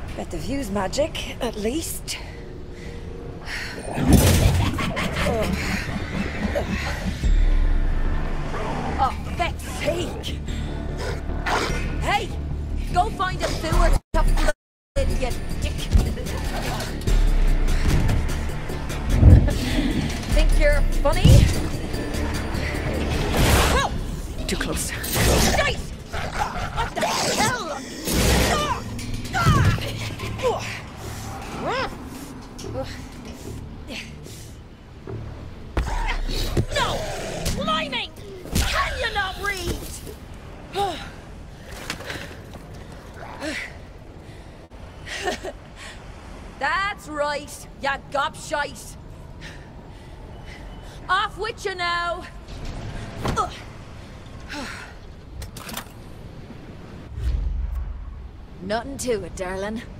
Bet the view's magic, at least. Oh, feck's sake! Hey! Go find a sewer to flood, you dick! Think you're funny? Whoa! Too close. Nice! What the hell? No! Blimey! Can you not read? That's right, ya gobshite. Off with you now. Nothing to it, darling.